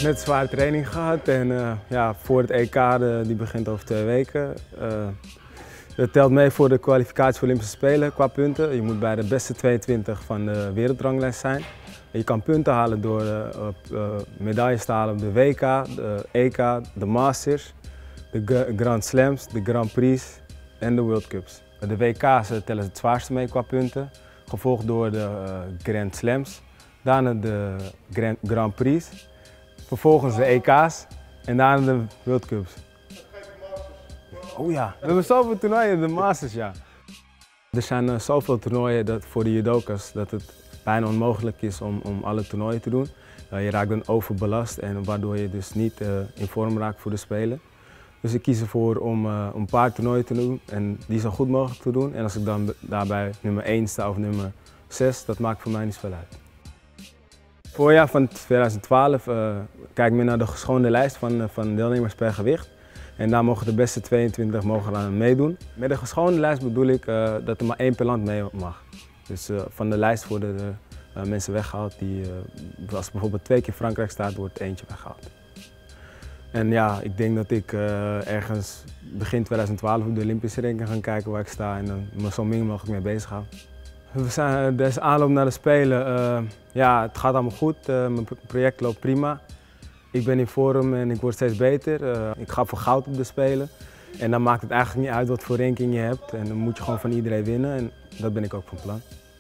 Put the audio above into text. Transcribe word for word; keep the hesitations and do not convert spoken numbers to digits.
net zware training gehad en uh, ja, voor het E K, de, die begint over twee weken. Uh, dat telt mee voor de kwalificatie voor Olympische Spelen qua punten. Je moet bij de beste tweeëntwintig van de wereldranglijst zijn. En je kan punten halen door uh, uh, medailles te halen op de W K, de E K, de Masters, de Grand Slams, de Grand Prix en de World Cups. De W K's tellen het zwaarste mee qua punten, gevolgd door de uh, Grand Slams, daarna de Grand, Grand Prix, vervolgens de E K's en daarna de World Cups. Oh ja, we hebben zoveel toernooien, de Masters ja. Er zijn uh, zoveel toernooien dat, voor de judoka's dat het bijna onmogelijk is om, om alle toernooien te doen. Uh, je raakt dan overbelast en waardoor je dus niet uh, in vorm raakt voor de Spelen. Dus ik kies ervoor om uh, een paar toernooien te doen en die zo goed mogelijk te doen. En als ik dan daarbij nummer één sta of nummer zes, dat maakt voor mij niet zoveel uit. Voorjaar van tweeduizend twaalf uh, kijk ik meer naar de geschoonde lijst van, uh, van deelnemers per gewicht. En daar mogen de beste tweeëntwintig mogen aan meedoen. Met de geschoonde lijst bedoel ik uh, dat er maar één per land mee mag. Dus uh, van de lijst worden de uh, mensen weggehaald die, uh, als bijvoorbeeld twee keer Frankrijk staat, wordt eentje weggehaald. En ja, ik denk dat ik uh, ergens begin tweeduizend twaalf op de Olympische ring gaan kijken waar ik sta en uh, me zo min mogelijk mee bezig ga. We zijn deze aanloop naar de Spelen. Uh, ja, het gaat allemaal goed. Uh, mijn project loopt prima. Ik ben in vorm en ik word steeds beter. Uh, ik ga voor goud op de Spelen. En dan maakt het eigenlijk niet uit wat voor ranking je hebt. En dan moet je gewoon van iedereen winnen. En dat ben ik ook van plan.